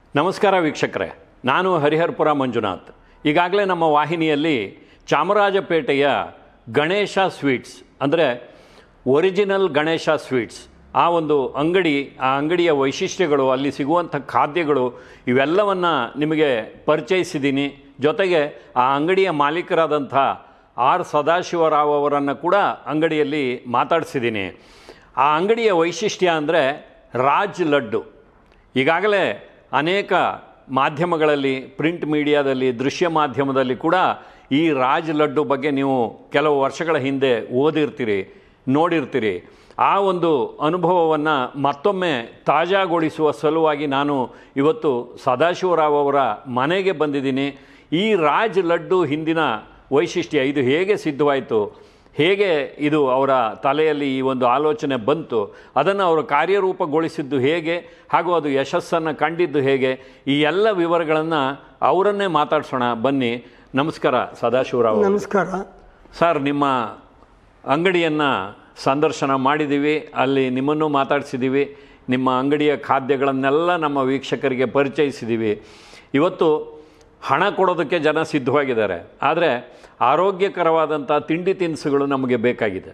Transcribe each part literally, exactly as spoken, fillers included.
ನಮಸ್ಕಾರ ವೀಕ್ಷಕರೇ, ನಾನು ಹರಿಹರಪುರ ಮಂಜುನಾಥ್. ಈಗಾಗಲೇ ನಮ್ಮ ವಾಹಿನಿಯಲ್ಲಿ ಚಾಮರಾಜಪೇಟೆಯ ಗಣೇಶ ಸ್ವೀಟ್ಸ್ ಅಂದರೆ ಒರಿಜಿನಲ್ ಗಣೇಶ ಸ್ವೀಟ್ಸ್ ಆ ಒಂದು ಅಂಗಡಿ, ಆ ಅಂಗಡಿಯ ವೈಶಿಷ್ಟ್ಯಗಳು, ಅಲ್ಲಿ ಸಿಗುವಂಥ ಖಾದ್ಯಗಳು ಇವೆಲ್ಲವನ್ನು ನಿಮಗೆ ಪರಿಚಯಿಸಿದ್ದೀನಿ. ಜೊತೆಗೆ ಆ ಅಂಗಡಿಯ ಮಾಲೀಕರಾದಂಥ ಆರ್ ಸದಾಶಿವರಾವ್ ಅವರನ್ನು ಕೂಡ ಅಂಗಡಿಯಲ್ಲಿ ಮಾತಾಡಿಸಿದ್ದೀನಿ. ಆ ಅಂಗಡಿಯ ವೈಶಿಷ್ಟ್ಯ ಅಂದರೆ ರಾಜ್ ಲಡ್ಡು. ಈಗಾಗಲೇ ಅನೇಕ ಮಾಧ್ಯಮಗಳಲ್ಲಿ, ಪ್ರಿಂಟ್ ಮೀಡಿಯಾದಲ್ಲಿ, ದೃಶ್ಯ ಮಾಧ್ಯಮದಲ್ಲಿ ಕೂಡ ಈ ರಾಜ್ ಲಡ್ಡು ಬಗ್ಗೆ ನೀವು ಕೆಲವು ವರ್ಷಗಳ ಹಿಂದೆ ಓದಿರ್ತೀರಿ, ನೋಡಿರ್ತೀರಿ. ಆ ಒಂದು ಅನುಭವವನ್ನು ಮತ್ತೊಮ್ಮೆ ತಾಜಾಗೊಳಿಸುವ ಸಲುವಾಗಿ ನಾನು ಇವತ್ತು ಸದಾಶಿವರಾವ್ ಅವರ ಮನೆಗೆ ಬಂದಿದ್ದೀನಿ. ಈ ರಾಜ್ ಲಡ್ಡು ಹಿಂದಿನ ವೈಶಿಷ್ಟ್ಯ, ಇದು ಹೇಗೆ ಸಿದ್ಧವಾಯಿತು, ಹೇಗೆ ಇದು ಅವರ ತಲೆಯಲ್ಲಿ ಈ ಒಂದು ಆಲೋಚನೆ ಬಂತು, ಅದನ್ನು ಅವರು ಕಾರ್ಯರೂಪಗೊಳಿಸಿದ್ದು ಹೇಗೆ, ಹಾಗೂ ಅದು ಯಶಸ್ಸನ್ನು ಕಂಡಿದ್ದು ಹೇಗೆ, ಈ ಎಲ್ಲ ವಿವರಗಳನ್ನು ಅವರನ್ನೇ ಮಾತಾಡ್ಸೋಣ ಬನ್ನಿ. ನಮಸ್ಕಾರ ಸದಾಶಿವರಾವ್. ನಮಸ್ಕಾರ ಸರ್. ನಿಮ್ಮ ಅಂಗಡಿಯನ್ನು ಸಂದರ್ಶನ ಮಾಡಿದ್ದೀವಿ, ಅಲ್ಲಿ ನಿಮ್ಮನ್ನು ಮಾತಾಡಿಸಿದ್ದೀವಿ, ನಿಮ್ಮ ಅಂಗಡಿಯ ಖಾದ್ಯಗಳನ್ನೆಲ್ಲ ನಮ್ಮ ವೀಕ್ಷಕರಿಗೆ ಪರಿಚಯಿಸಿದ್ದೀವಿ. ಇವತ್ತು ಹಣ ಕೊಡೋದಕ್ಕೆ ಜನ ಸಿದ್ಧವಾಗಿದ್ದಾರೆ, ಆದರೆ ಆರೋಗ್ಯಕರವಾದಂಥ ತಿಂಡಿ ತಿನಿಸುಗಳು ನಮಗೆ ಬೇಕಾಗಿದೆ.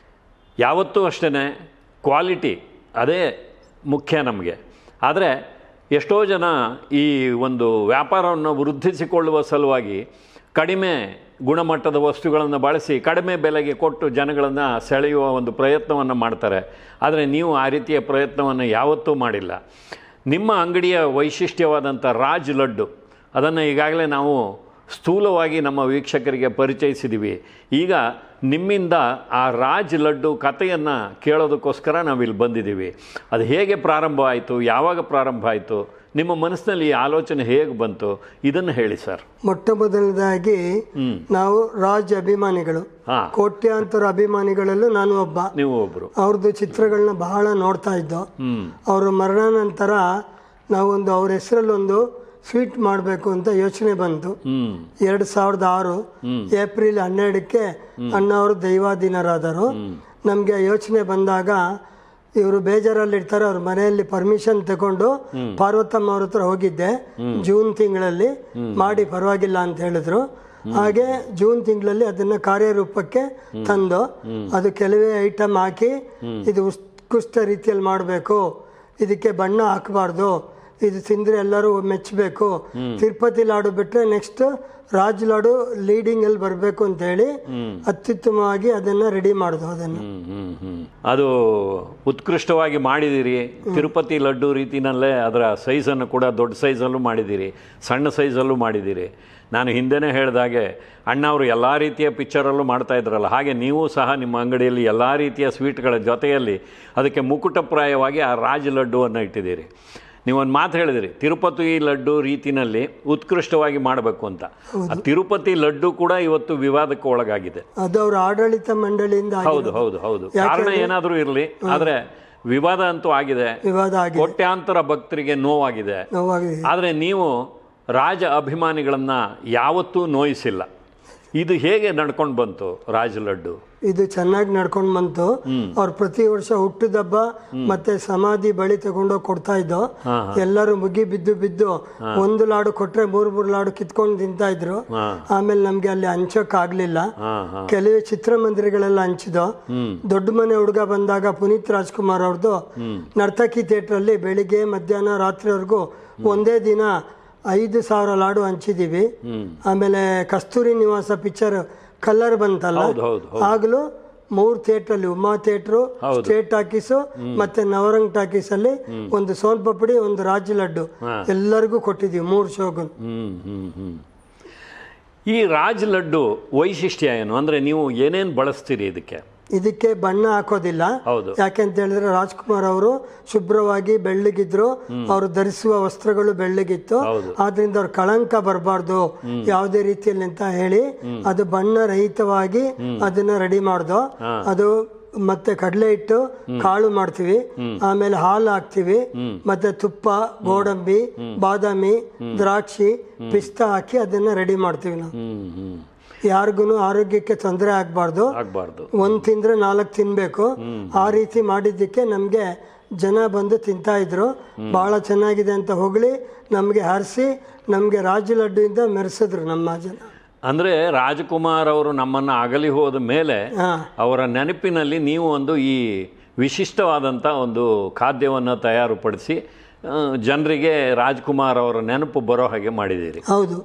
ಯಾವತ್ತೂ ಅಷ್ಟೇ ಕ್ವಾಲಿಟಿ ಅದೇ ಮುಖ್ಯ ನಮಗೆ. ಆದರೆ ಎಷ್ಟೋ ಜನ ಈ ಒಂದು ವ್ಯಾಪಾರವನ್ನು ವೃದ್ಧಿಸಿಕೊಳ್ಳುವ ಸಲುವಾಗಿ ಕಡಿಮೆ ಗುಣಮಟ್ಟದ ವಸ್ತುಗಳನ್ನು ಬಳಸಿ ಕಡಿಮೆ ಬೆಲೆಗೆ ಕೊಟ್ಟು ಜನಗಳನ್ನು ಸೆಳೆಯುವ ಒಂದು ಪ್ರಯತ್ನವನ್ನು ಮಾಡ್ತಾರೆ. ಆದರೆ ನೀವು ಆ ರೀತಿಯ ಪ್ರಯತ್ನವನ್ನು ಯಾವತ್ತೂ ಮಾಡಿಲ್ಲ. ನಿಮ್ಮ ಅಂಗಡಿಯ ವೈಶಿಷ್ಟ್ಯವಾದಂಥ ರಾಜ್ ಲಡ್ಡು, ಅದನ್ನು ಈಗಾಗಲೇ ನಾವು ಸ್ಥೂಲವಾಗಿ ನಮ್ಮ ವೀಕ್ಷಕರಿಗೆ ಪರಿಚಯಿಸಿದ್ದೀವಿ. ಈಗ ನಿಮ್ಮಿಂದ ಆ ರಾಜ್ ಲಡ್ಡು ಕಥೆಯನ್ನು ಕೇಳೋದಕ್ಕೋಸ್ಕರ ನಾವಿಲ್ಲಿ ಬಂದಿದ್ದೀವಿ. ಅದು ಹೇಗೆ ಪ್ರಾರಂಭ ಆಯಿತು, ಯಾವಾಗ ಪ್ರಾರಂಭ ಆಯಿತು, ನಿಮ್ಮ ಮನಸ್ಸಿನಲ್ಲಿ ಈ ಆಲೋಚನೆ ಹೇಗೆ ಬಂತು, ಇದನ್ನು ಹೇಳಿ ಸರ್. ಮೊಟ್ಟ ಮೊದಲನೇದಾಗಿ ನಾವು ರಾಜ್ ಅಭಿಮಾನಿಗಳು, ಕೋಟ್ಯಾಂತರ ಅಭಿಮಾನಿಗಳಲ್ಲೂ ನಾನು ಒಬ್ಬ. ನೀವು ಒಬ್ಬರು. ಅವ್ರದ್ದು ಚಿತ್ರಗಳನ್ನ ಬಹಳ ನೋಡ್ತಾ ಇದ್ದೋ. ಅವರ ಮರಣ ನಂತರ ನಾವೊಂದು ಅವ್ರ ಹೆಸರಲ್ಲೊಂದು ಸ್ವೀಟ್ ಮಾಡಬೇಕು ಅಂತ ಯೋಚನೆ ಬಂತು. ಎರಡು ಸಾವಿರದ ಆರು ಏಪ್ರಿಲ್ ಹನ್ನೆರಡಕ್ಕೆ ಅಣ್ಣವರು ದೈವಾಧೀನರಾದರು. ನಮಗೆ ಯೋಚನೆ ಬಂದಾಗ ಇವರು ಬೇಜಾರಲ್ಲಿರ್ತಾರೆ, ಅವ್ರ ಮನೆಯಲ್ಲಿ ಪರ್ಮಿಷನ್ ತಗೊಂಡು ಪಾರ್ವತಮ್ಮ ಅವ್ರ ಹತ್ರ ಹೋಗಿದ್ದೆ. ಜೂನ್ ತಿಂಗಳಲ್ಲಿ ಮಾಡಿ ಪರವಾಗಿಲ್ಲ ಅಂತ ಹೇಳಿದ್ರು. ಹಾಗೆ ಜೂನ್ ತಿಂಗಳಲ್ಲಿ ಅದನ್ನ ಕಾರ್ಯರೂಪಕ್ಕೆ ತಂದು ಅದು ಕೆಲವೇ ಐಟಮ್ ಹಾಕಿ, ಇದು ಉತ್ಕೃಷ್ಟ ರೀತಿಯಲ್ಲಿ ಮಾಡಬೇಕು, ಇದಕ್ಕೆ ಬಣ್ಣ ಹಾಕಬಾರ್ದು, ಇದು ತಿಂದರೆ ಎಲ್ಲರೂ ಮೆಚ್ಚಬೇಕು, ತಿರುಪತಿ ಲಾಡು ಬಿಟ್ಟರೆ ನೆಕ್ಸ್ಟ್ ರಾಜ್ ಲಾಡು ಲೀಡಿಂಗ್ ಅಲ್ಲಿ ಬರಬೇಕು ಅಂತ ಹೇಳಿ ಅತ್ಯುತ್ತಮವಾಗಿ ಅದನ್ನ ರೆಡಿ ಮಾಡಿದ್ವು. ಅದನ್ನು ಅದು ಉತ್ಕೃಷ್ಟವಾಗಿ ಮಾಡಿದಿರಿ. ತಿರುಪತಿ ಲಡ್ಡು ರೀತಿನಲ್ಲೇ ಅದರ ಸೈಜನ್ನು ಕೂಡ ದೊಡ್ಡ ಸೈಜಲ್ಲೂ ಮಾಡಿದ್ದೀರಿ, ಸಣ್ಣ ಸೈಜಲ್ಲೂ ಮಾಡಿದ್ದೀರಿ. ನಾನು ಹಿಂದೆನೇ ಹೇಳಿದಾಗೆ ಅಣ್ಣವರು ಎಲ್ಲ ರೀತಿಯ ಪಿಕ್ಚರಲ್ಲೂ ಮಾಡ್ತಾ ಇದ್ರಲ್ಲ, ಹಾಗೆ ನೀವು ಸಹ ನಿಮ್ಮ ಅಂಗಡಿಯಲ್ಲಿ ಎಲ್ಲ ರೀತಿಯ ಸ್ವೀಟ್ಗಳ ಜೊತೆಯಲ್ಲಿ ಅದಕ್ಕೆ ಮುಕುಟಪ್ರಾಯವಾಗಿ ಆ ರಾಜ್ ಲಡ್ಡುವನ್ನು ಇಟ್ಟಿದ್ದೀರಿ. ನೀವೊಂದು ಮಾತು ಹೇಳಿದಿರಿ, ತಿರುಪತಿ ಲಡ್ಡು ರೀತಿನಲ್ಲಿ ಉತ್ಕೃಷ್ಟವಾಗಿ ಮಾಡಬೇಕು ಅಂತ. ಆ ತಿರುಪತಿ ಲಡ್ಡು ಕೂಡ ಇವತ್ತು ವಿವಾದಕ್ಕೆ ಒಳಗಾಗಿದೆ. ಅದು ಅವರ ಆಡಳಿತ ಮಂಡಳಿಯಿಂದ. ಹೌದು ಹೌದು ಹೌದು ಕಾರಣ ಏನಾದರೂ ಇರಲಿ, ಆದರೆ ವಿವಾದ ಅಂತೂ ಆಗಿದೆ. ಕೋಟ್ಯಾಂತರ ಭಕ್ತರಿಗೆ ನೋವಾಗಿದೆ. ಆದರೆ ನೀವು ರಾಜ ಅಭಿಮಾನಿಗಳನ್ನ ಯಾವತ್ತೂ ನೋಯಿಸಿಲ್ಲ. ಇದು ಹೇಗೆ ನಡ್ಕೊಂಡು ಬಂತು ರಾಜ್ ಲಡ್ಡು? ಇದು ಚೆನ್ನಾಗಿ ನಡ್ಕೊಂಡು ಬಂತು. ಅವ್ರು ಪ್ರತಿ ವರ್ಷ ಹುಟ್ಟುದಬ್ಬ ಮತ್ತೆ ಸಮಾಧಿ ಬಳಿ ತಗೊಂಡೋಗಿ ಕೊಡ್ತಾ ಇದ್ದೋ. ಎಲ್ಲರೂ ಮುಗಿ ಬಿದ್ದು ಬಿದ್ದು ಒಂದು ಲಾಡು ಕೊಟ್ರೆ ಮೂರ್ ಮೂರು ಲಾಡು ಕಿತ್ಕೊಂಡು ತಿಂತಾ ಇದ್ರು. ಆಮೇಲೆ ನಮ್ಗೆ ಅಲ್ಲಿ ಹಂಚಕ್ ಆಗ್ಲಿಲ್ಲ. ಕೆಲವೇ ಚಿತ್ರಮಂದಿರಗಳೆಲ್ಲ ಹಂಚಿದೋ. ದೊಡ್ಡ ಮನೆ ಹುಡುಗ ಬಂದಾಗ ಪುನೀತ್ ರಾಜ್ಕುಮಾರ್ ಅವ್ರದ್ದು ನರ್ತಕಿ ಥಿಯೇಟರ್ ಅಲ್ಲಿ ಬೆಳಿಗ್ಗೆ ಮಧ್ಯಾಹ್ನ ರಾತ್ರಿವರೆಗೂ ಒಂದೇ ದಿನ ಐದು ಸಾವಿರ ಲಾಡು ಹಂಚಿದೀವಿ. ಆಮೇಲೆ ಕಸ್ತೂರಿ ನಿವಾಸ ಪಿಕ್ಚರ್ ಕಲರ್ ಬಂತಲ್ಲ, ಆಗ್ಲೂ ಮೂರ್ ಥಿಯೇಟರ್ ಅಲ್ಲಿ, ಉಮಾ ಥಿಯೇಟ್ರು, ಸ್ಟೇಟ್ ಟಾಕೀಸು ಮತ್ತೆ ನವರಂಗ್ ಟಾಕೀಸ್ ಅಲ್ಲಿ ಒಂದು ಸೋನ್ ಪಪಡಿ, ಒಂದು ರಾಜ್ ಲಡ್ಡು ಎಲ್ಲರಿಗೂ ಕೊಟ್ಟಿದೀವಿ, ಮೂರು ಶೋಗು. ಈ ರಾಜ್ ಲಡ್ಡು ವೈಶಿಷ್ಟ್ಯ ಏನು ಅಂದ್ರೆ ನೀವು ಏನೇನು ಬಳಸ್ತೀರಿ ಇದಕ್ಕೆ? ಇದಕ್ಕೆ ಬಣ್ಣ ಹಾಕೋದಿಲ್ಲ. ಯಾಕೆಂತ ಹೇಳಿದ್ರೆ ರಾಜ್ಕುಮಾರ್ ಅವರು ಶುಭ್ರವಾಗಿ ಬೆಳ್ಳಗಿದ್ರು, ಅವರು ಧರಿಸುವ ವಸ್ತ್ರಗಳು ಬೆಳ್ಳಗಿತ್ತು. ಆದ್ರಿಂದ ಅವ್ರ ಕಳಂಕ ಬರಬಾರ್ದು ಯಾವುದೇ ರೀತಿಯಲ್ಲಿ ಅಂತ ಹೇಳಿ ಅದು ಬಣ್ಣ ರಹಿತವಾಗಿ ಅದನ್ನ ರೆಡಿ ಮಾಡ್ದೋ. ಅದು ಮತ್ತೆ ಕಡಲೆ ಹಿಟ್ಟು, ಕಾಳು ಮಾಡ್ತೀವಿ, ಆಮೇಲೆ ಹಾಲು ಹಾಕ್ತಿವಿ, ಮತ್ತೆ ತುಪ್ಪ, ಗೋಡಂಬಿ, ಬಾದಾಮಿ, ದ್ರಾಕ್ಷಿ, ಪಿಸ್ತಾ ಹಾಕಿ ಅದನ್ನ ರೆಡಿ ಮಾಡ್ತೀವಿ ನಾವು. ಯಾರಿಗೂ ಆರೋಗ್ಯಕ್ಕೆ ತೊಂದರೆ ಆಗಬಾರ್ದು. ಆಗಬಾರ್ದು. ಒಂದ್ ತಿಂದ್ರೆ ನಾಲ್ಕು ತಿನ್ಬೇಕು. ಆ ರೀತಿ ಮಾಡಿದ್ದಕ್ಕೆ ನಮ್ಗೆ ಜನ ಬಂದು ತಿಂತಾ ಇದ್ರು. ಭಾಳ ಚೆನ್ನಾಗಿದೆ ಅಂತ ಹೊಗಳಿ ನಮಗೆ ಹಾರಿಸಿ ನಮಗೆ ರಾಜ ಲಡ್ಡುಯಿಂದ ಮೆರೆಸಿದ್ರು ನಮ್ಮ ಜನ. ಅಂದರೆ ರಾಜ್ಕುಮಾರ್ ಅವರು ನಮ್ಮನ್ನು ಅಗಲಿ ಹೋದ ಮೇಲೆ ಅವರ ನೆನಪಿನಲ್ಲಿ ನೀವು ಒಂದು ಈ ವಿಶಿಷ್ಟವಾದಂಥ ಒಂದು ಖಾದ್ಯವನ್ನು ತಯಾರುಪಡಿಸಿ ಜನರಿಗೆ ರಾಜ್ಕುಮಾರ್ ಅವರ ನೆನಪು ಬರೋ ಹಾಗೆ ಮಾಡಿದ್ದೀರಿ. ಹೌದು.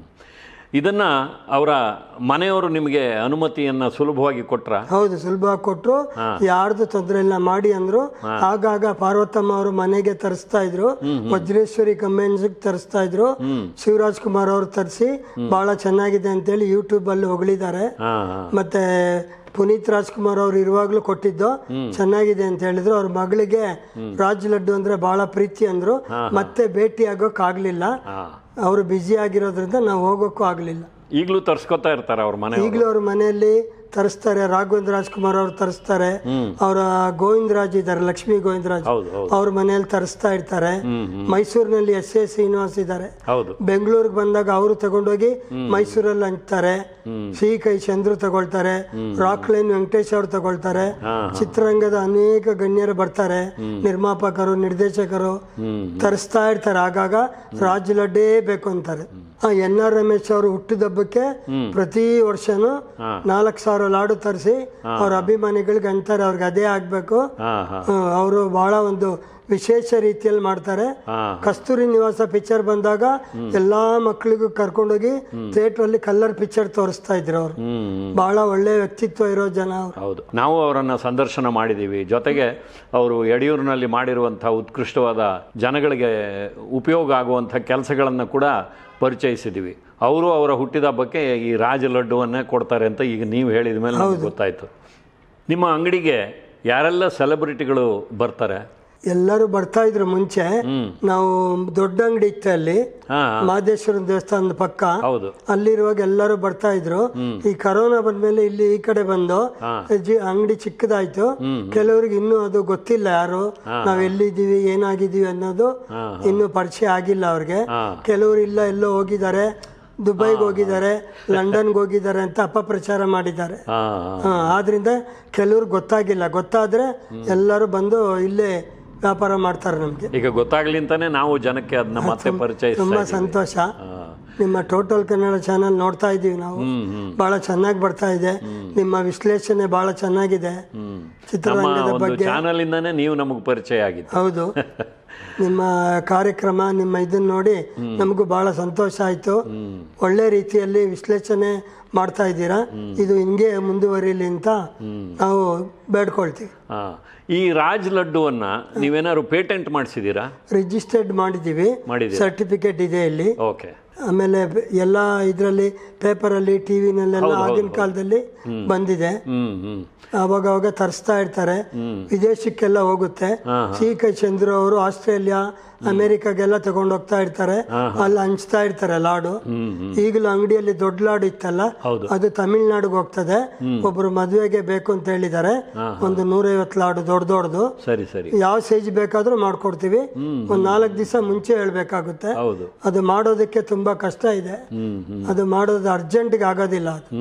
ಇದನ್ನು ಅವರ ಮನೆಯವರು ನಿಮಗೆ ಅನುಮತಿಯನ್ನು ಸುಲಭವಾಗಿ ಕೊಟ್ರ? ಹೌದು, ಸುಲಭವಾಗಿ ಕೊಟ್ಟರು. ಯಾರ್ದು ತೊಂದರೆ ಇಲ್ಲ ಮಾಡಿ ಅಂದರು. ಆಗಾಗ ಪಾರ್ವತಮ್ಮ ಅವರು ಮನೆಗೆ ತರಿಸ್ತಾ ಇದ್ರು, ವಜ್ರೇಶ್ವರಿ ಕಮ್ಮೆನ್ಸ್ಗೆ ತರಿಸ್ತಾ ಇದ್ರು. ಶಿವರಾಜ್ ಕುಮಾರ್ ಅವರು ತರಿಸಿ ಭಾಳ ಚೆನ್ನಾಗಿದೆ ಅಂತೇಳಿ ಯೂಟ್ಯೂಬ್ ಅಲ್ಲಿ ಹೊಗಳಿದ್ದಾರೆ. ಮತ್ತೆ ಪುನೀತ್ ರಾಜ್ಕುಮಾರ್ ಅವ್ರು ಇರುವಾಗ್ಲೂ ಕೊಟ್ಟಿದ್ದು ಚೆನ್ನಾಗಿದೆ ಅಂತ ಹೇಳಿದ್ರು. ಅವ್ರ ಮಗಳಿಗೆ ರಾಜ್ ಲಡ್ಡು ಅಂದ್ರೆ ಬಹಳ ಪ್ರೀತಿ ಅಂದ್ರು. ಮತ್ತೆ ಭೇಟಿ ಆಗೋಕ್ ಆಗ್ಲಿಲ್ಲ, ಅವರು ಬ್ಯುಸಿ ಆಗಿರೋದ್ರಿಂದ ನಾವು ಹೋಗೋಕ್ಕೂ ಆಗ್ಲಿಲ್ಲ. ಈಗಲೂ ತರ್ಸ್ಕೊತಾ ಇರ್ತಾರೆ ಅವ್ರ ಮನೆ? ಈಗಲೂ ಅವ್ರ ಮನೆಯಲ್ಲಿ ತರಿಸ್ತಾರೆ. ರಾಘವೇಂದ್ರ ರಾಜ್ಕುಮಾರ್ ಅವ್ರು ತರಿಸ್ತಾರೆ. ಅವರ ಗೋವಿಂದರಾಜ್ ಇದ್ದಾರೆ, ಲಕ್ಷ್ಮೀ ಗೋವಿಂದರಾಜ್, ಅವ್ರ ಮನೆಯಲ್ಲಿ ತರಿಸ್ತಾ ಇರ್ತಾರೆ. ಮೈಸೂರಿನಲ್ಲಿ ಎಸ್ ಎ ಶ್ರೀನಿವಾಸ್ ಇದ್ದಾರೆ. ಬೆಂಗಳೂರಿಗೆ ಬಂದಾಗ ಅವರು ತಗೊಂಡೋಗಿ ಮೈಸೂರಲ್ಲಿ ಹಂಚ್ತಾರೆ. ಸಿ ಕೈ ಚಂದ್ರು ತಗೊಳ್ತಾರೆ, ರಾಕ್ಲೈನ್ ವೆಂಕಟೇಶ್ ಅವ್ರು ತಗೊಳ್ತಾರೆ. ಚಿತ್ರರಂಗದ ಅನೇಕ ಗಣ್ಯರು ಬರ್ತಾರೆ, ನಿರ್ಮಾಪಕರು, ನಿರ್ದೇಶಕರು ತರಿಸ್ತಾ ಇರ್ತಾರೆ. ಆಗಾಗ ರಾಜ್ ಲಡ್ಡೇ ಬೇಕು ಅಂತಾರೆ. ಎನ್ ಆರ್ ರಮೇಶ್ ಅವರು ಹುಟ್ಟಿದಬ್ಬಕ್ಕೆ ಪ್ರತಿ ವರ್ಷನೂ ನಾಲ್ಕು ಸಾವಿರ ಲಾಡು ತರಿಸಿ ಅವ್ರ ಅಭಿಮಾನಿಗಳಿಗೆ ಅಂತಾರೆ ಅವ್ರಿಗೆ ಅದೇ ಆಗ್ಬೇಕು. ಅವರು ಬಹಳ ಒಂದು ವಿಶೇಷ ರೀತಿಯಲ್ಲಿ ಮಾಡ್ತಾರೆ. ಕಸ್ತೂರಿ ನಿವಾಸ ಪಿಕ್ಚರ್ ಬಂದಾಗ ಎಲ್ಲಾ ಮಕ್ಕಳಿಗೂ ಕರ್ಕೊಂಡೋಗಿ ಥಿಯೇಟರ್ ಅಲ್ಲಿ ಕಲರ್ ಪಿಕ್ಚರ್ ತೋರಿಸ್ತಾ ಇದ್ರು. ಅವ್ರು ಬಹಳ ಒಳ್ಳೆ ವ್ಯಕ್ತಿತ್ವ ಇರೋ ಜನ. ಹೌದು, ನಾವು ಅವರನ್ನ ಸಂದರ್ಶನ ಮಾಡಿದೀವಿ. ಜೊತೆಗೆ ಅವರು ಯಡಿಯೂರಿನಲ್ಲಿ ಮಾಡಿರುವಂತಹ ಉತ್ಕೃಷ್ಟವಾದ ಜನಗಳಿಗೆ ಉಪಯೋಗ ಆಗುವಂತಹ ಕೆಲಸಗಳನ್ನು ಕೂಡ ಪರಿಚಯಿಸಿದ್ದೀವಿ. ಅವರು ಅವರ ಹುಟ್ಟಿದ ಹಬ್ಬಕ್ಕೆ ಈ ರಾಜ ಲಡ್ಡುವನ್ನೇ ಕೊಡ್ತಾರೆ ಅಂತ ಈಗ ನೀವು ಹೇಳಿದ ಮೇಲೆ ನಮಗೆ ಗೊತ್ತಾಯ್ತು. ನಿಮ್ಮ ಅಂಗಡಿಗೆ ಯಾರೆಲ್ಲ ಸೆಲೆಬ್ರಿಟಿಗಳು ಬರ್ತಾರೆ? ಎಲ್ಲರೂ ಬರ್ತಾ ಇದ್ರು ಮುಂಚೆ. ನಾವು ದೊಡ್ಡ ಅಂಗಡಿ ಇತ್ತು ಅಲ್ಲಿ, ಮಹದೇಶ್ವರನ ದೇವಸ್ಥಾನದ ಪಕ್ಕ. ಅಲ್ಲಿರುವಾಗ ಎಲ್ಲರೂ ಬರ್ತಾ ಇದ್ರು. ಈ ಕರೋನಾ ಬಂದ್ಮೇಲೆ ಇಲ್ಲಿ ಈ ಕಡೆ ಬಂದು ಅಂಗಡಿ ಚಿಕ್ಕದಾಯ್ತು. ಕೆಲವರಿಗೆ ಇನ್ನೂ ಅದು ಗೊತ್ತಿಲ್ಲ, ಯಾರು ನಾವ್ ಎಲ್ಲಿದ್ದೀವಿ ಏನಾಗಿದ್ದೀವಿ ಅನ್ನೋದು ಇನ್ನೂ ಪರಿಚಯ ಆಗಿಲ್ಲ ಅವ್ರಿಗೆ. ಕೆಲವರು ಇಲ್ಲ ಎಲ್ಲೋ ಹೋಗಿದ್ದಾರೆ, ದುಬೈಗೆ ಹೋಗಿದ್ದಾರೆ, ಲಂಡನ್ಗೆ ಹೋಗಿದ್ದಾರೆ ಅಂತ ಅಪಪ್ರಚಾರ ಮಾಡಿದ್ದಾರೆ. ಆದ್ರಿಂದ ಕೆಲವ್ರಿಗೆ ಗೊತ್ತಾಗಿಲ್ಲ. ಗೊತ್ತಾದ್ರೆ ಎಲ್ಲರೂ ಬಂದು ಇಲ್ಲೇ ವ್ಯಾಪಾರ ಮಾಡ್ತಾರೆ. ನಮ್ಗೆ ಈಗ ಗೊತ್ತಾಗ್ಲಿ ಅಂತಾನೆ ನಾವು ಜನಕ್ಕೆ ಅದನ್ನ ಮತ್ತೆ ಪರಿಚಯ. ತುಂಬಾ ಸಂತೋಷ. ನಿಮ್ಮ ಟೋಟಲ್ ಕನ್ನಡ ಚಾನಲ್ ನೋಡ್ತಾ ಇದೀವಿ ನಾವು, ಬಹಳ ಚೆನ್ನಾಗಿ ಬರ್ತಾ ಇದೆ. ನಿಮ್ಮ ವಿಶ್ಲೇಷಣೆ ಬಹಳ ಚೆನ್ನಾಗಿದೆ ಚಿತ್ರರಂಗದ ಬಗ್ಗೆ. ಚಾನಲ್ ಇಂದಾನೆ ನೀವು ನಮಗೆ ಪರಿಚಯ ಆಗಿದೆ. ಹೌದು, ನಿಮ್ಮ ಕಾರ್ಯಕ್ರಮ, ನಿಮ್ಮ ಇದನ್ನ ನೋಡಿ ನಮಗೂ ಬಹಳ ಸಂತೋಷ ಆಯ್ತು. ಒಳ್ಳೆ ರೀತಿಯಲ್ಲಿ ವಿಶ್ಲೇಷಣೆ ಮಾಡ್ತಾ ಇದ್ದೀರಾ. ಇದು ಹಿಂಗೆ ಮುಂದುವರಿಲಿ ಅಂತ ನಾವು ಬೇಡ್ಕೊಳ್ತೀವಿ. ಈ ರಾಜ್ ಲಡ್ಡುವನ್ನ ನೀವೇನಾದ್ರು ಪೇಟೆಂಟ್ ಮಾಡಿಸಿದೀರಾ? ರಿಜಿಸ್ಟರ್ಡ್ ಮಾಡಿದೀವಿ, ಸರ್ಟಿಫಿಕೇಟ್ ಇದೆ ಇಲ್ಲಿ. ಓಕೆ. ಆಮೇಲೆ ಎಲ್ಲ ಇದರಲ್ಲಿ ಪೇಪರಲ್ಲಿ, ಟಿವಿನಲ್ಲೆಲ್ಲ ಆಗಿನ ಕಾಲದಲ್ಲಿ ಬಂದಿದೆ. ಅವಾಗ ಅವಾಗ ತರಿಸ್ತಾ ಇರ್ತಾರೆ. ವಿದೇಶಕ್ಕೆಲ್ಲ ಹೋಗುತ್ತೆ. ಸಿ ಕೈ ಚಂದ್ರು ಅವರು ಆಸ್ಟ್ರೇಲಿಯಾ, ಅಮೆರಿಕಾಗೆಲ್ಲ ತಗೊಂಡು ಹೋಗ್ತಾ ಇರ್ತಾರೆ. ಅಲ್ಲಿ ಹಂಚ್ತಾ ಇರ್ತಾರೆ ಲಾಡು. ಈಗಲೂ ಅಂಗಡಿಯಲ್ಲಿ ದೊಡ್ಡ ಲಾಡು ಇತ್ತಲ್ಲ, ಅದು ತಮಿಳ್ನಾಡಿಗೆ ಹೋಗ್ತದೆ. ಒಬ್ರು ಮದುವೆಗೆ ಬೇಕು ಅಂತ ಹೇಳಿದ್ದಾರೆ, ಒಂದು ನೂರೈವತ್ತು ಲಾಡು ದೊಡ್ಡ ದೊಡ್ಡದು. ಸರಿ ಸರಿ. ಯಾವ ಸೈಜ್ ಬೇಕಾದ್ರೂ ಮಾಡ್ಕೊಡ್ತೀವಿ. ಒಂದ್ ನಾಲ್ಕು ದಿವಸ ಮುಂಚೆ ಹೇಳ್ಬೇಕಾಗುತ್ತೆ. ಅದು ಮಾಡೋದಕ್ಕೆ ತುಂಬಾ ಕಷ್ಟ ಇದೆ. ಅದು ಮಾಡೋದು ಅರ್ಜೆಂಟ್ಗೆ ಆಗೋದಿಲ್ಲ. ಅದು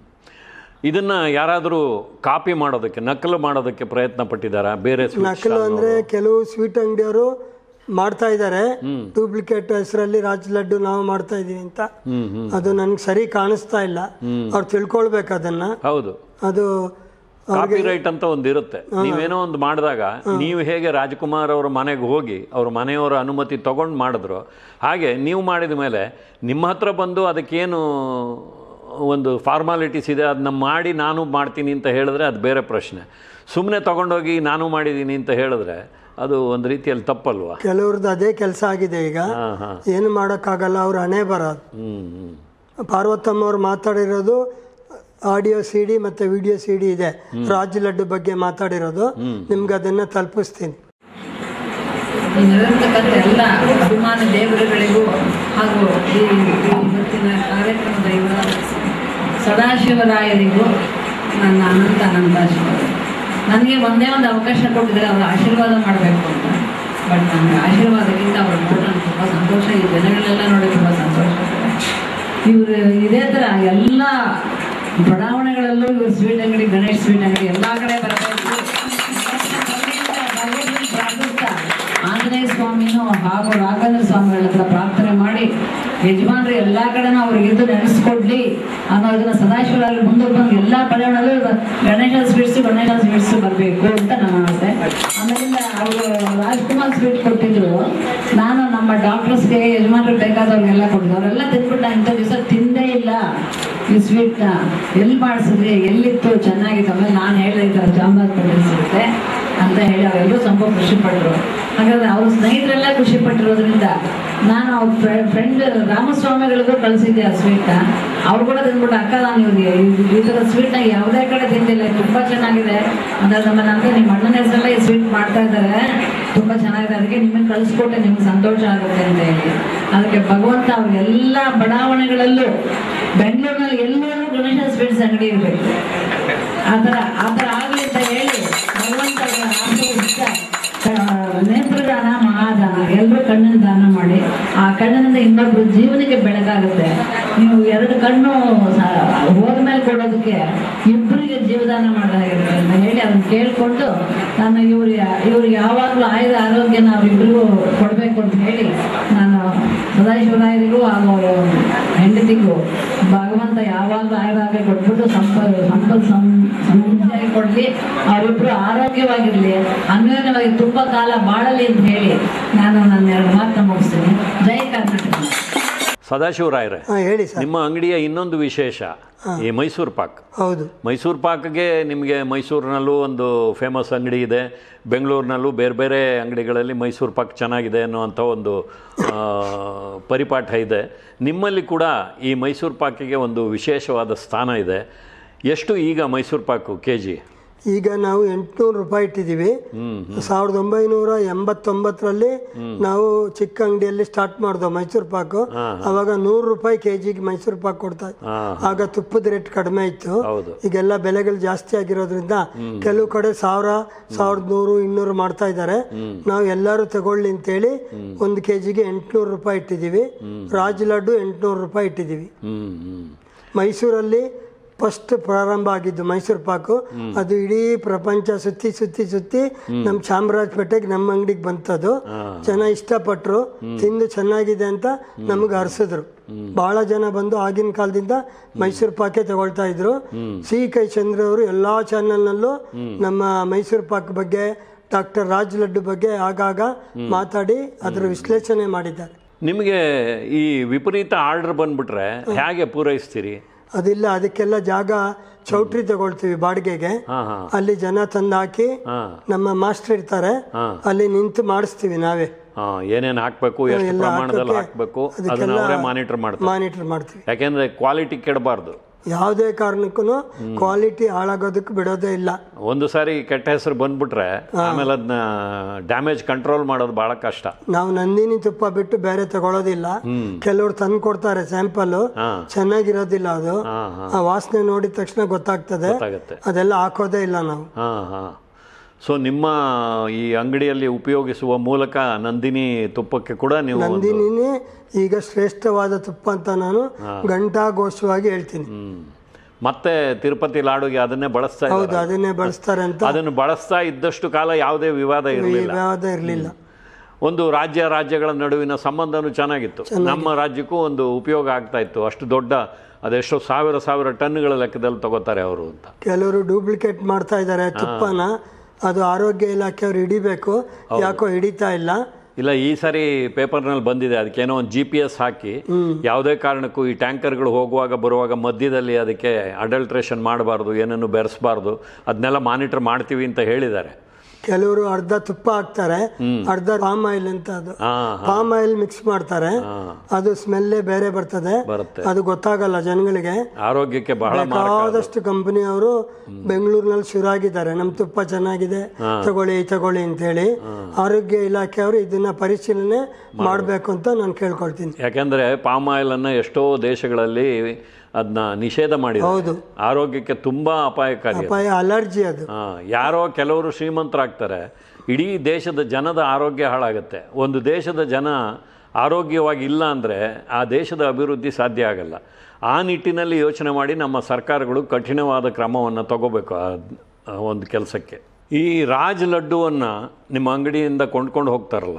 ಇದನ್ನ ಯಾರಾದರೂ ಕಾಪಿ ಮಾಡೋದಕ್ಕೆ, ನಕಲು ಮಾಡೋದಕ್ಕೆ ಪ್ರಯತ್ನ ಪಟ್ಟಿದಾರ? ಬೇರೆ ನಕಲು ಅಂದ್ರೆ ಕೆಲವು ಸ್ವೀಟ್ ಅಂಗಡಿಯವರು ಮಾಡ್ತಾ ಇದ್ದಾರೆ, ಡೂಪ್ಲಿಕೇಟ್ ಹೆಸರಲ್ಲಿ ರಾಜ್ ಲಡ್ಡು ನಾವು ಮಾಡ್ತಾ ಇದೀವಿ ಅಂತ. ಅದು ನನ್ಗೆ ಸರಿ ಕಾಣಿಸ್ತಾ ಇಲ್ಲ. ಅವ್ರು ತಿಳ್ಕೊಳ್ಬೇಕು ಅದನ್ನ. ಹೌದು, ಅದು ಕಾಪಿ ರೈಟ್ ಅಂತ ಒಂದು ಇರುತ್ತೆ. ನೀವೇನೋ ಒಂದು ಮಾಡಿದಾಗ ನೀವು ಹೇಗೆ ರಾಜ್ಕುಮಾರ್ ಅವ್ರ ಮನೆಗೆ ಹೋಗಿ ಅವ್ರ ಮನೆಯವರ ಅನುಮತಿ ತಗೊಂಡು ಮಾಡಿದ್ರು, ಹಾಗೆ ನೀವು ಮಾಡಿದ ಮೇಲೆ ನಿಮ್ಮ ಹತ್ರ ಬಂದು ಅದಕ್ಕೇನು ಒಂದು ಫಾರ್ಮಾಲಿಟೀಸ್ ಇದೆ ಅದನ್ನ ಮಾಡಿ ನಾನು ಮಾಡ್ತೀನಿ ಅಂತ ಹೇಳಿದ್ರೆ ಅದು ಬೇರೆ ಪ್ರಶ್ನೆ. ಸುಮ್ಮನೆ ತಗೊಂಡೋಗಿ ನಾನು ಮಾಡಿದ್ದೀನಿ ಅಂತ ಹೇಳಿದ್ರೆ ಅದು ಒಂದು ರೀತಿಯಲ್ಲಿ ತಪ್ಪಲ್ವಾ? ಕೆಲವ್ರದ್ದು ಅದೇ ಕೆಲಸ ಆಗಿದೆ ಈಗ. ಏನು ಮಾಡೋಕ್ಕಾಗಲ್ಲ, ಅವ್ರ ಹಣೆ ಬರೋದು. ಪಾರ್ವತಮ್ಮ ಅವ್ರು ಮಾತಾಡಿರೋದು ಆಡಿಯೋ ಸಿ ಡಿ ಮತ್ತು ವಿಡಿಯೋ ಸಿ ಡಿ ಇದೆ ರಾಜ್ ಲಡ್ಡು ಬಗ್ಗೆ ಮಾತಾಡಿರೋದು. ನಿಮ್ಗೆ ಅದನ್ನು ತಲುಪಿಸ್ತೀನಿ. ಎಲ್ಲ ಅಭಿಮಾನ ದೇವರುಗಳಿಗೂ ಹಾಗೂ ಈ ಇವತ್ತಿನ ಕಾರ್ಯಕ್ರಮದ ಇವರ ಸದಾಶಿವರಾಯರಿಗೂ ನನ್ನ ಅನಂತ ಅನಂತಾಶೀರ್ವಾದ. ನನಗೆ ಒಂದೇ ಒಂದು ಅವಕಾಶ ಕೊಟ್ಟಿದ್ದಾರೆ, ಅವರ ಆಶೀರ್ವಾದ ಮಾಡಬೇಕು ಅಂತ. ಬಟ್ ನನಗೆ ಆಶೀರ್ವಾದಕ್ಕಿಂತ ಅವ್ರು ನೋಡೋಣ ತುಂಬ ಸಂತೋಷ. ಈ ಜನಗಳೆಲ್ಲ ನೋಡಿ ತುಂಬ ಸಂತೋಷ. ಇವರು ಇದೇ ಥರ ಎಲ್ಲ ಬಡಾವಣೆಗಳಲ್ಲೂ ಇವರು ಸ್ವೀಟ್ ಅಂಗಡಿ, ಗಣೇಶ್ ಸ್ವೀಟ್ ಅಂಗಡಿ ಎಲ್ಲ ಕಡೆ ಬರ್ತಾ ಇದ್ರು. ಆಂಜನೇಯ ಸ್ವಾಮಿನೂ ಹಾಗೂ ರಾಘವೇಂದ್ರ ಸ್ವಾಮಿಗಳ ಹತ್ರ ಪ್ರಾರ್ಥನೆ ಮಾಡಿ ಯಜಮಾನ್ರು ಎಲ್ಲ ಕಡೆನೂ ಅವ್ರಿಗಿದ್ದು ನೆನೆಸ್ಕೊಡ್ಲಿ ಅನ್ನೋದನ್ನ ಸದಾಶಿವರಾಗಿ ಮುಂದಕ್ಕೆ ಬಂದು ಎಲ್ಲ ಕಡೆಗಳಲ್ಲೂ ಗಣೇಶ ಸ್ವೀಟ್ಸು ಗಣೇಶ ಸ್ವೀಟ್ಸು ಬರಬೇಕು ಅಂತ ನನ್ನ ಆಸೆ. ಆಮೇಲಿಂದ ಅವರು ರಾಜ್ಕುಮಾರ್ ಸ್ವೀಟ್ ಕೊಟ್ಟಿದ್ರು. ನಾನು ನಮ್ಮ ಡಾಕ್ಟರ್ಸ್ಗೆ ಯಜಮಾನ್ರಿಗೆ ಬೇಕಾದವ್ರಿಗೆಲ್ಲ ಕೊಟ್ಟಿದ್ದು. ಅವರೆಲ್ಲ ತಿಂದ್ಬಿಟ್ಟು ಇಂಥ ದಿವಸ ತಿಂದೇ ಇಲ್ಲ ಈ ಸ್ವೀಟ್ನ, ಎಲ್ಲಿ ಮಾಡಿಸಿದ್ರಿ, ಎಲ್ಲಿತ್ತು, ಚೆನ್ನಾಗಿತ್ತು. ಆಮೇಲೆ ನಾನು ಹೇಳಿದ್ದೆ ಚಾಮರಾಜಪೇಟೆ ಸಿಗುತ್ತೆ ಅಂತ ಹೇಳಿ ಅವರೆಲ್ಲರೂ ಸ್ವಲ್ಪ ಖುಷಿಪಟ್ಟರು. ಹಾಗಾದ್ರೆ ಅವ್ರ ಸ್ನೇಹಿತರೆಲ್ಲ ಖುಷಿಪಟ್ಟಿರೋದ್ರಿಂದ ನಾನು ಅವ್ರ ಫ್ರೆಂಡ್ ರಾಮಸ್ವಾಮಿಗಳಿಗೂ ಕಳಿಸಿದ್ದೆ ಆ ಸ್ವೀಟ್ನ. ಅವ್ರು ಕೂಡ ತಿಂದ್ಬಿಟ್ಟು ಅಕ್ಕ ನಾನು ಇವ್ರಿಗೆ ಈ ಥರ ಸ್ವೀಟ್ನ ಯಾವುದೇ ಕಡೆ ತಿಂದಿಲ್ಲ, ತುಂಬ ಚೆನ್ನಾಗಿದೆ ಅಂದರೆ ನಮ್ಮ ನನಗೆ ನಿಮ್ಮ ಅಣ್ಣನ ಹೆಸರೆಲ್ಲ ಈ ಸ್ವೀಟ್ ಮಾಡ್ತಾ ಇದ್ದಾರೆ, ತುಂಬ ಚೆನ್ನಾಗಿದೆ, ಅದಕ್ಕೆ ನಿಮಗೆ ಕಳಿಸ್ಕೊಟ್ಟೆ, ನಿಮ್ಗೆ ಸಂತೋಷ ಆಗುತ್ತೆ ಅಂತ ಹೇಳಿ. ಅದಕ್ಕೆ ಭಗವಂತ ಅವ್ರಿಗೆಲ್ಲ ಬಡಾವಣೆಗಳಲ್ಲೂ ಬೆಂಗಳೂರಿನಲ್ಲಿ ಎಲ್ಲರೂ ಗಣೇಶ ಸ್ವೀಟ್ಸ್ ಅಂಗಡಿ ಇರಬೇಕು, ಆ ಥರ ಆ ಥರ ಆಗಲಿ ಅಂತ ಹೇಳಿ ಭಗವಂತ ಅವರ ಆಶೀರ್ವಾದ. ನೇತ್ರದಾನ ಮಹಾದಾನ, ಎಲ್ಲರೂ ಕಣ್ಣಿನ ದಾನ ಮಾಡಿ ಆ ಕಣ್ಣಿನಿಂದ ಇನ್ನೊಬ್ರು ಜೀವನಕ್ಕೆ ಬೆಳಗಾಗುತ್ತೆ. ನೀವು ಎರಡು ಕಣ್ಣು ಹೋದ್ಮೇಲೆ ಕೊಡೋದಕ್ಕೆ ಇಬ್ಬರಿಗೆ ಜೀವದಾನ ಮಾಡೋದಾಗಿರುತ್ತೆ ಅಂತ ಹೇಳಿ ಅದನ್ನು ಕೇಳಿಕೊಂಡು ನಾನು ಇವ್ರಿಗೆ ಇವ್ರಿಗೆ ಯಾವಾಗಲೂ ಆಯುಧ ಆರೋಗ್ಯನ ಅವರಿಬ್ಬರಿಗೂ ಕೊಡಬೇಕು ಅಂತ ಹೇಳಿ ನಾನು ಸದಾಶಿವರಾಯರಿಗೂ ಹಾಗೂ ಅವರ ಹೆಂಡತಿಗೂ ಭಗವಂತ ಯಾವಾಗಲೂ ಆಯುಧ ಆರೋಗ್ಯ ಕೊಟ್ಬಿಟ್ಟು ಸಂಪದ ಸಂಪದ ಸಮೃದ್ಧಿಯಾಗಿ ಕೊಡಲಿ, ಅವರಿಬ್ಬರು ಆರೋಗ್ಯವಾಗಿರಲಿ, ಅನ್ಯೋನ್ಯವಾಗಿ ತುಂಬ ಕಾಲ ಬಾಳಲಿ ಅಂತ ಹೇಳಿ ನಾನು ನನ್ನ ಎರಡು ಮಾತನ್ನ ಮುಗಿಸ್ತೀನಿ. ಜೈ ಕರ್ನಾಟಕ. ಸದಾಶಿವರಾಯರೇ, ಹೇಳಿ ಸರ್. ನಿಮ್ಮ ಅಂಗಡಿಯ ಇನ್ನೊಂದು ವಿಶೇಷ ಈ ಮೈಸೂರು ಪಾಕ್. ಹೌದು, ಮೈಸೂರು ಪಾಕ್ಗೆ ನಿಮಗೆ ಮೈಸೂರಿನಲ್ಲೂ ಒಂದು ಫೇಮಸ್ ಅಂಗಡಿ ಇದೆ, ಬೆಂಗಳೂರಿನಲ್ಲೂ ಬೇರೆ ಬೇರೆ ಅಂಗಡಿಗಳಲ್ಲಿ ಮೈಸೂರು ಪಾಕ್ ಚೆನ್ನಾಗಿದೆ ಅನ್ನುವಂಥ ಒಂದು ಪರಿಪಾಠ ಇದೆ. ನಿಮ್ಮಲ್ಲಿ ಕೂಡ ಈ ಮೈಸೂರು ಪಾಕಿಗೆ ಒಂದು ವಿಶೇಷವಾದ ಸ್ಥಾನ ಇದೆ. ಎಷ್ಟು ಈಗ ಮೈಸೂರು ಪಾಕು ಕೆ ಜಿ? ಈಗ ನಾವು ಎಂಟುನೂರು ರೂಪಾಯಿ ಇಟ್ಟಿದ್ದೀವಿ. ಸಾವಿರದ ಒಂಬೈನೂರ ಎಂಬತ್ತೊಂಬತ್ತರಲ್ಲಿ ನಾವು ಚಿಕ್ಕ ಅಂಗಡಿಯಲ್ಲಿ ಸ್ಟಾರ್ಟ್ ಮಾಡಿದ್ವು ಮೈಸೂರು ಪಾಕು. ಅವಾಗ ನೂರು ರೂಪಾಯಿ ಕೆ ಜಿಗೆ ಮೈಸೂರು ಪಾಕ್ ಕೊಡ್ತಾ ಇತ್ತು. ಆಗ ತುಪ್ಪದ ರೇಟ್ ಕಡಿಮೆ ಇತ್ತು. ಈಗೆಲ್ಲ ಬೆಲೆಗಳು ಜಾಸ್ತಿ ಆಗಿರೋದ್ರಿಂದ ಕೆಲವು ಕಡೆ ಸಾವಿರ ಸಾವಿರದ ನೂರು ಇನ್ನೂರು ಮಾಡ್ತಾ ಇದ್ದಾರೆ. ನಾವು ಎಲ್ಲರೂ ತಗೊಳ್ಳಿ ಅಂತೇಳಿ ಒಂದು ಕೆ ಜಿಗೆ ಎಂಟುನೂರು ರೂಪಾಯಿ ಇಟ್ಟಿದ್ದೀವಿ. ರಾಜ್ ಲಡ್ಡು ಎಂಟುನೂರು ರೂಪಾಯಿ ಇಟ್ಟಿದ್ದೀವಿ. ಮೈಸೂರಲ್ಲಿ ಫಸ್ಟ್ ಪ್ರಾರಂಭ ಆಗಿದ್ದು ಮೈಸೂರು ಪಾಕು. ಅದು ಇಡೀ ಪ್ರಪಂಚ ಸುತ್ತಿ ಸುತ್ತಿ ಸುತ್ತಿ ನಮ್ಮ ಚಾಮರಾಜಪೇಟೆಗೆ ನಮ್ಮ ಅಂಗಡಿಗೆ ಬಂತದ್ದು. ಜನ ಇಷ್ಟಪಟ್ಟರು, ತಿಂದು ಚೆನ್ನಾಗಿದೆ ಅಂತ ನಮಗೆ ಹರಿಸಿದ್ರು. ಬಹಳ ಜನ ಬಂದು ಆಗಿನ ಕಾಲದಿಂದ ಮೈಸೂರು ಪಾಕೆ ತಗೊಳ್ತಾ ಇದ್ರು. ಸಿ ಕೈ ಚಂದ್ರ ಅವರು ಎಲ್ಲಾ ಚಾನೆಲ್ನಲ್ಲೂ ನಮ್ಮ ಮೈಸೂರು ಪಾಕ್ ಬಗ್ಗೆ, ಡಾಕ್ಟರ್ ರಾಜ್ ಲಡ್ಡು ಬಗ್ಗೆ ಆಗಾಗ ಮಾತಾಡಿ ಅದರ ವಿಶ್ಲೇಷಣೆ ಮಾಡಿದ್ದಾರೆ. ನಿಮಗೆ ಈ ವಿಪರೀತ ಆರ್ಡರ್ ಬಂದ್ಬಿಟ್ರೆ ಹೇಗೆ ಪೂರೈಸ್ತೀರಿ? ಅದಿಲ್ಲ, ಅದಕ್ಕೆಲ್ಲ ಜಾಗ ಚೌಟ್ರಿ ತಗೊಳ್ತೀವಿ ಬಾಡಿಗೆಗೆ. ಅಲ್ಲಿ ಜನ ತಂದು ಹಾಕಿ ನಮ್ಮ ಮಾಸ್ಟರ್ ಇರ್ತಾರೆ, ಅಲ್ಲಿ ನಿಂತು ಮಾಡಿಸ್ತೀವಿ ನಾವೇ. ಏನೇನು ಹಾಕ್ಬೇಕು, ಎಷ್ಟು ಪ್ರಮಾಣದಲ್ಲಿ ಹಾಕ್ಬೇಕು ಅದನ್ನ ಅವರೇ ಮಾನಿಟರ್ ಮಾಡ್ತಾರೆ. ಮಾನಿಟರ್ ಮಾಡ್ತೀವಿ. ಯಾಕೆಂದ್ರೆ ಕ್ವಾಲಿಟಿ ಕೆಡಬಾರ್ದು. ಯಾವುದೇ ಕಾರಣಕ್ಕೂ ಕ್ವಾಲಿಟಿ ಹಾಳಾಗೋದಕ್ಕೆ ಬಿಡೋದೇ ಇಲ್ಲ. ಒಂದು ಸಾರಿ ಕೆಟ್ಟ ಹೆಸರು ಬಂದ್ಬಿಟ್ರೆ ಆಮೇಲೆ ಅದನ್ನ ಡ್ಯಾಮೇಜ್ ಕಂಟ್ರೋಲ್ ಮಾಡೋದು ಬಹಳ ಕಷ್ಟ. ನಾವು ನಂದಿನಿ ತುಪ್ಪ ಬಿಟ್ಟು ಬೇರೆ ತಗೊಳ್ಳೋದಿಲ್ಲ. ಕೆಲವರು ತಂದು ಕೊಡ್ತಾರೆ ಸ್ಯಾಂಪಲ್, ಚೆನ್ನಾಗಿರೋದಿಲ್ಲ ಅದು. ಆ ವಾಸನೆ ನೋಡಿದ ತಕ್ಷಣ ಗೊತ್ತಾಗ್ತದೆ, ಅದೆಲ್ಲ ಹಾಕೋದೇ ಇಲ್ಲ ನಾವು. ಸೊ ನಿಮ್ಮ ಈ ಅಂಗಡಿಯಲ್ಲಿ ಉಪಯೋಗಿಸುವ ಮೂಲಕ ನಂದಿನಿ ತುಪ್ಪಕ್ಕೆ ಕೂಡ ನೀವು ನಂದಿನಿನೇ ಈಗ ಶ್ರೇಷ್ಠವಾದ ತುಪ್ಪ ಅಂತ ನಾನು ಘಂಟಾಘೋಷವಾಗಿ ಹೇಳ್ತೀನಿ. ಮತ್ತೆ ತಿರುಪತಿ ಲಾಡುಗೆ ಅದನ್ನೇ ಬಳಸ್ತಾ ಹೌದು, ಅದನ್ನೇ ಬಳಸ್ತಾರೆ ಅಂತ. ಅದನ್ನು ಬಳಸ್ತಾ ಇದ್ದಷ್ಟು ಕಾಲ ಯಾವುದೇ ವಿವಾದ ಇರಲಿಲ್ಲ ವಿವಾದ ಇರಲಿಲ್ಲ. ಒಂದು ರಾಜ್ಯ ರಾಜ್ಯಗಳ ನಡುವಿನ ಸಂಬಂಧನೂ ಚೆನ್ನಾಗಿತ್ತು. ನಮ್ಮ ರಾಜ್ಯಕ್ಕೂ ಒಂದು ಉಪಯೋಗ ಆಗ್ತಾ ಇತ್ತು. ಅಷ್ಟು ದೊಡ್ಡ ಅದೆಷ್ಟೋ ಸಾವಿರ ಸಾವಿರ ಟನ್ಗಳ ಲೆಕ್ಕದಲ್ಲಿ ತಗೋತಾರೆ ಅವರು ಅಂತ. ಕೆಲವರು ಡೂಪ್ಲಿಕೇಟ್ ಮಾಡ್ತಾ ಇದ್ದಾರೆ ತುಪ್ಪನ. ಅದು ಆರೋಗ್ಯ ಇಲಾಖೆಯವರು ಹಿಡಿಬೇಕು, ಯಾಕೋ ಹಿಡಿತಾ ಇಲ್ಲ. ಇಲ್ಲ, ಈ ಸಾರಿ ಪೇಪರ್ನಲ್ಲಿ ಬಂದಿದೆ, ಅದಕ್ಕೇನೋ ಒಂದು ಜಿ ಪಿ ಎಸ್ ಹಾಕಿ ಯಾವುದೇ ಕಾರಣಕ್ಕೂ ಈ ಟ್ಯಾಂಕರ್ಗಳು ಹೋಗುವಾಗ ಬರುವಾಗ ಮಧ್ಯದಲ್ಲಿ ಅದಕ್ಕೆ ಅಡಲ್ಟ್ರೇಷನ್ ಮಾಡಬಾರ್ದು, ಏನನ್ನು ಬೆರೆಸಬಾರ್ದು, ಅದನ್ನೆಲ್ಲ ಮಾನಿಟರ್ ಮಾಡ್ತೀವಿ ಅಂತ ಹೇಳಿದ್ದಾರೆ. ಕೆಲವರು ಅರ್ಧ ತುಪ್ಪ ಹಾಕ್ತಾರೆ, ಅರ್ಧ ಪಾಮ್ ಆಯಿಲ್ ಅಂತ. ಅದು ಪಾಮ್ ಆಯಿಲ್ ಮಿಕ್ಸ್ ಮಾಡ್ತಾರೆ, ಅದು ಸ್ಮೆಲ್ಲೇ ಬೇರೆ ಬರ್ತದೆ, ಅದು ಗೊತ್ತಾಗಲ್ಲ ಜನಗಳಿಗೆ. ಆರೋಗ್ಯಕ್ಕೆ ಬಹಳ ಬೇಕಾದಷ್ಟು ಕಂಪನಿಯವರು ಬೆಂಗಳೂರಿನಲ್ಲಿ ಶುರು ಆಗಿದ್ದಾರೆ, ನಮ್ ತುಪ್ಪ ಚೆನ್ನಾಗಿದೆ ತಗೊಳ್ಳಿ ತಗೊಳ್ಳಿ ಅಂತ ಹೇಳಿ. ಆರೋಗ್ಯ ಇಲಾಖೆಯವರು ಇದನ್ನ ಪರಿಶೀಲನೆ ಮಾಡಬೇಕು ಅಂತ ನಾನು ಕೇಳ್ಕೊಳ್ತೀನಿ. ಯಾಕಂದ್ರೆ ಪಾಮ್ ಆಯಿಲ್ ಅನ್ನ ಎಷ್ಟೋ ದೇಶಗಳಲ್ಲಿ ಅದನ್ನ ನಿಷೇಧ ಮಾಡಿ. ಹೌದು, ಆರೋಗ್ಯಕ್ಕೆ ತುಂಬಾ ಅಪಾಯಕಾರಿ, ಅಪಾಯ, ಅಲರ್ಜಿ ಅದು. ಯಾರೋ ಕೆಲವರು ಶ್ರೀಮಂತರಾಗ್ತಾರೆ, ಇಡೀ ದೇಶದ ಜನದ ಆರೋಗ್ಯ ಹಾಳಾಗುತ್ತೆ. ಒಂದು ದೇಶದ ಜನ ಆರೋಗ್ಯವಾಗಿ ಇಲ್ಲ ಅಂದರೆ ಆ ದೇಶದ ಅಭಿವೃದ್ಧಿ ಸಾಧ್ಯ ಆಗಲ್ಲ. ಆ ನಿಟ್ಟಿನಲ್ಲಿ ಯೋಚನೆ ಮಾಡಿ ನಮ್ಮ ಸರ್ಕಾರಗಳು ಕಠಿಣವಾದ ಕ್ರಮವನ್ನು ತಗೋಬೇಕು ಆ ಒಂದು ಕೆಲಸಕ್ಕೆ. ಈ ರಾಜ್ ಲಡ್ಡುವನ್ನು ನಿಮ್ಮ ಅಂಗಡಿಯಿಂದ ಕೊಂಡ್ಕೊಂಡು ಹೋಗ್ತಾರಲ್ಲ,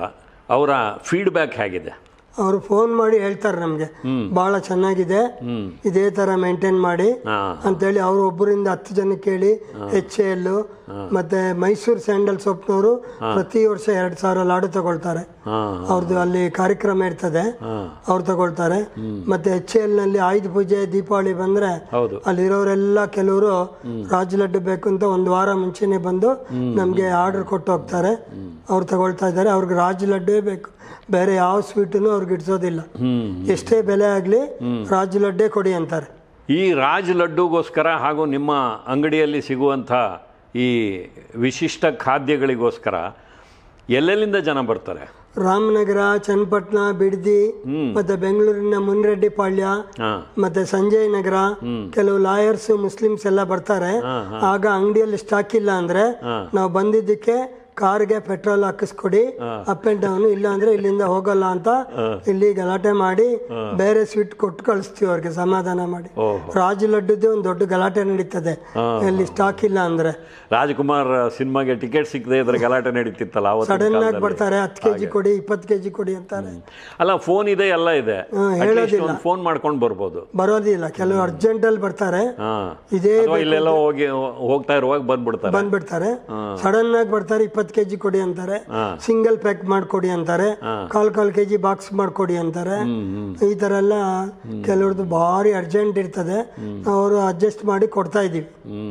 ಅವರ ಫೀಡ್ಬ್ಯಾಕ್ ಹೇಗಿದೆ? ಅವರು ಫೋನ್ ಮಾಡಿ ಹೇಳ್ತಾರೆ ನಮಗೆ ಭಾಳ ಚೆನ್ನಾಗಿದೆ, ಇದೇ ಥರ ಮೇಂಟೈನ್ ಮಾಡಿ ಅಂತೇಳಿ. ಅವರು ಒಬ್ಬರಿಂದ ಹತ್ತು ಜನ ಕೇಳಿ ಎಚ್ ಎ ಎಲ್ ಮತ್ತೆ ಮೈಸೂರು ಸ್ಯಾಂಡಲ್ ಸೊಪ್ನವರು ಪ್ರತಿ ವರ್ಷ ಎರಡು ಸಾವಿರ ಲಾಡು ತಗೊಳ್ತಾರೆ. ಅವ್ರದ್ದು ಅಲ್ಲಿ ಕಾರ್ಯಕ್ರಮ ಇರ್ತದೆ, ಅವ್ರು ತಗೊಳ್ತಾರೆ. ಮತ್ತೆ ಎಚ್ ಎಲ್ ನಲ್ಲಿ ಆಯುಧ ಪೂಜೆ ದೀಪಾವಳಿ ಬಂದ್ರೆ ಅಲ್ಲಿರೋರೆಲ್ಲ ಕೆಲವರು ರಾಜ್ ಲಡ್ಡು ಬೇಕು ಅಂತ ಒಂದು ವಾರ ಮುಂಚೆನೆ ಬಂದು ನಮ್ಗೆ ಆರ್ಡರ್ ಕೊಟ್ಟು ಹೋಗ್ತಾರೆ. ಅವ್ರು ತಗೊಳ್ತಾ ಇದ್ದಾರೆ. ಅವ್ರಿಗೆ ರಾಜ್ ಲಡ್ಡೇ ಬೇಕು, ಬೇರೆ ಯಾವ ಸ್ವೀಟನ್ನು ಅವ್ರಿಗೆ ಇಡ್ಸೋದಿಲ್ಲ. ಎಷ್ಟೇ ಬೆಲೆ ಆಗಲಿ ರಾಜ್ ಲಡ್ಡೇ ಕೊಡಿ ಅಂತಾರೆ. ಈ ರಾಜ್ ಲಡ್ಡುಗೋಸ್ಕರ ಹಾಗೂ ನಿಮ್ಮ ಅಂಗಡಿಯಲ್ಲಿ ಸಿಗುವಂಥ ಈ ವಿಶಿಷ್ಟ ಖಾದ್ಯಗಳಿಗೋಸ್ಕರ ಎಲ್ಲೆಲ್ಲಿಂದ ಜನ ಬರ್ತಾರೆ? ರಾಮನಗರ, ಚನ್ನಪಟ್ಟಣ, ಬಿಡದಿ, ಮತ್ತೆ ಬೆಂಗಳೂರಿನ ಮುನ್ರೆಡ್ಡಿ ಪಾಳ್ಯ, ಮತ್ತೆ ಸಂಜಯ್ ನಗರ, ಕೆಲವು ಲಾಯರ್ಸ್ ಮುಸ್ಲಿಮ್ಸ್ ಎಲ್ಲ ಬರ್ತಾರೆ. ಆಗ ಅಂಗಡಿಯಲ್ಲಿ ಸ್ಟಾಕ್ ಇಲ್ಲ ಅಂದ್ರೆ ನಾವು ಬಂದಿದ್ದಕ್ಕೆ ಕಾರ್ಗೆ ಪೆಟ್ರೋಲ್ ಹಾಕಿಸ್ಕೊಡಿ, ಅಪ್ ಅಂಡ್ ಡೌನ್, ಇಲ್ಲ ಅಂದ್ರೆ ಇಲ್ಲಿಂದ ಹೋಗಲ್ಲ ಅಂತ ಇಲ್ಲಿ ಗಲಾಟೆ ಮಾಡಿ ಬೇರೆ ಸ್ವೀಟ್ ಕೊಟ್ಟು ಕಳಿಸ್ತೀವಿ ಅವ್ರಿಗೆ, ಸಮಾಧಾನ ಮಾಡಿ. ರಾಜ್ ಲಡ್ಡುದೇ ಒಂದು ದೊಡ್ಡ ಗಲಾಟೆ ನಡೀತದೆ ಇಲ್ಲಿ ಸ್ಟಾಕ್ ಇಲ್ಲ ಅಂದ್ರೆ. ರಾಜ್ಕುಮಾರ್ ಸಿನಿಮಾಗೆ ಟಿಕೆಟ್ ಸಿಕ್ಕದೆ ಇದ್ರೆ ಗಲಾಟೆ ನಡೀತಿತ್ತಲ್ಲ, ಸಡನ್ ಆಗಿ ಬರ್ತಾರೆ, ಹತ್ತು ಕೆಜಿ ಕೊಡಿ, ಇಪ್ಪತ್ತು ಕೆಜಿ ಕೊಡಿ ಅಂತಾರೆ. ಅಲ್ಲ, ಫೋನ್ ಇದೆ, ಎಲ್ಲ ಇದೆ, ಹೇಳೋದಿಲ್ಲ, ಫೋನ್ ಮಾಡ್ಕೊಂಡು ಬರ್ಬೋದು. ಬರೋದಿಲ್ಲ, ಕೆಲವು ಅರ್ಜೆಂಟ್ ಅಲ್ಲಿ ಬರ್ತಾರೆ, ಇದೇ ಇಲ್ಲೆಲ್ಲ ಹೋಗಿ ಹೋಗ್ತಾ ಇರುವಾಗ ಬಂದ್ಬಿಡ್ತಾರೆ ಬಂದ್ಬಿಡ್ತಾರೆ ಸಡನ್ ಆಗಿ ಬರ್ತಾರೆ. ಇಪ್ಪತ್ತು ಕೆಜಿ ಕೊಡಿ ಅಂತಾರೆ, ಸಿಂಗಲ್ ಪ್ಯಾಕ್ ಮಾಡ್ಕೊಡಿ ಅಂತಾರೆ, ಕಾಲ್ ಕಾಲ್ ಕೆಜಿ ಬಾಕ್ಸ್ ಮಾಡ್ಕೊಡಿ ಅಂತಾರೆ. ಈ ತರ ಎಲ್ಲ ಕೆಲವ್ರದ್ದು ಭಾರಿ ಅರ್ಜೆಂಟ್ ಇರ್ತದೆ, ಅವರು ಅಡ್ಜಸ್ಟ್ ಮಾಡಿ ಕೊಡ್ತಾ ಇದೀವಿ.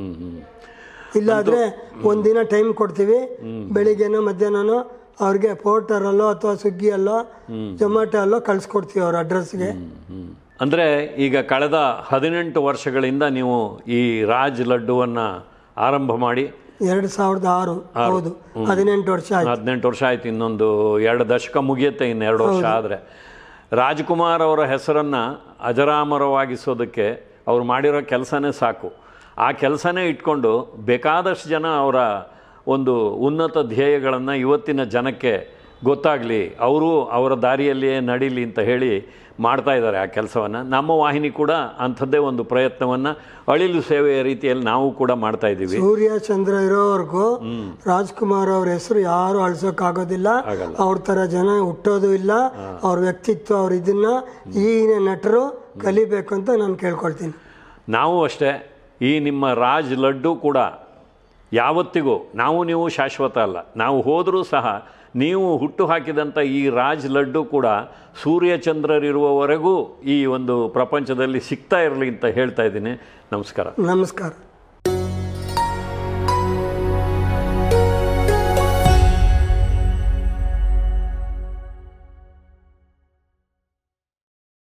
ಇಲ್ಲ ಆದ್ರೆ ಒಂದಿನ ಟೈಮ್ ಕೊಡ್ತೀವಿ, ಬೆಳಿಗ್ಗೆನೋ ಮಧ್ಯಾಹ್ನನೋ ಅವ್ರಿಗೆ ಪೋರ್ಟರಲ್ಲೋ ಅಥವಾ ಸ್ವಿಗ್ಗಿಯಲ್ಲೋ ಜೊಮ್ಯಾಟೊ ಅಲ್ಲೋ ಕಳ್ಸಿಕೊಡ್ತೀವಿ ಅವ್ರ ಅಡ್ರೆಸ್ಗೆ. ಅಂದ್ರೆ ಈಗ ಕಳೆದ ಹದಿನೆಂಟು ವರ್ಷಗಳಿಂದ ನೀವು ಈ ರಾಜ್ ಲಡ್ಡುವನ್ನ ಆರಂಭ ಮಾಡಿ ಎರಡು ಸಾವಿರದ ಆರು ಹೌದು, ಹದಿನೆಂಟು ವರ್ಷ ಆಯ್ತು. ಹದಿನೆಂಟು ವರ್ಷ ಆಯ್ತು. ಇನ್ನೊಂದು ಎರಡು ದಶಕ ಮುಗಿಯುತ್ತೆ, ಇನ್ನು ಎರಡು ವರ್ಷ ಆದರೆ. ರಾಜ್ಕುಮಾರ್ ಅವರ ಹೆಸರನ್ನು ಅಜರಾಮರವಾಗಿಸೋದಕ್ಕೆ ಅವ್ರು ಮಾಡಿರೋ ಕೆಲಸನೇ ಸಾಕು. ಆ ಕೆಲಸನೇ ಇಟ್ಕೊಂಡು ಬೇಕಾದಷ್ಟು ಜನ ಅವರ ಒಂದು ಉನ್ನತ ಧ್ಯೇಯಗಳನ್ನು ಇವತ್ತಿನ ಜನಕ್ಕೆ ಗೊತ್ತಾಗಲಿ, ಅವರು ಅವರ ದಾರಿಯಲ್ಲಿಯೇ ನಡೀಲಿ ಅಂತ ಹೇಳಿ ಮಾಡ್ತಾ ಇದ್ದಾರೆ ಆ ಕೆಲಸವನ್ನು. ನಮ್ಮ ವಾಹಿನಿ ಕೂಡ ಅಂಥದ್ದೇ ಒಂದು ಪ್ರಯತ್ನವನ್ನು ಅಳಿಲು ಸೇವೆಯ ರೀತಿಯಲ್ಲಿ ನಾವು ಕೂಡ ಮಾಡ್ತಾ ಇದ್ದೀವಿ. ಸೂರ್ಯ ಚಂದ್ರ ಇರೋವರೆಗೂ ರಾಜ್ಕುಮಾರ್ ಅವ್ರ ಹೆಸರು ಯಾರು ಅಳಿಸೋಕ್ಕಾಗೋದಿಲ್ಲ. ಅವ್ರ ಥರ ಜನ ಹುಟ್ಟೋದು ಇಲ್ಲ. ಅವ್ರ ವ್ಯಕ್ತಿತ್ವ, ಅವ್ರ ಇದನ್ನ ಈಗಿನ ನಟರು ಕಲಿಬೇಕು ಅಂತ ನಾನು ಕೇಳ್ಕೊಳ್ತೀನಿ. ನಾವು ಅಷ್ಟೇ. ಈ ನಿಮ್ಮ ರಾಜ್ ಲಡ್ಡು ಕೂಡ ಯಾವತ್ತಿಗೂ ನಾವು ನೀವು ಶಾಶ್ವತ ಅಲ್ಲ. ನಾವು ಹೋದರೂ ಸಹ ನೀವು ಹುಟ್ಟು ಹಾಕಿದಂಥ ಈ ರಾಜ್ ಲಡ್ಡು ಕೂಡ ಸೂರ್ಯಚಂದ್ರರಿರುವವರೆಗೂ ಈ ಒಂದು ಪ್ರಪಂಚದಲ್ಲಿ ಸಿಗ್ತಾ ಇರಲಿ ಅಂತ ಹೇಳ್ತಾ ಇದ್ದೀನಿ. ನಮಸ್ಕಾರ. ನಮಸ್ಕಾರ.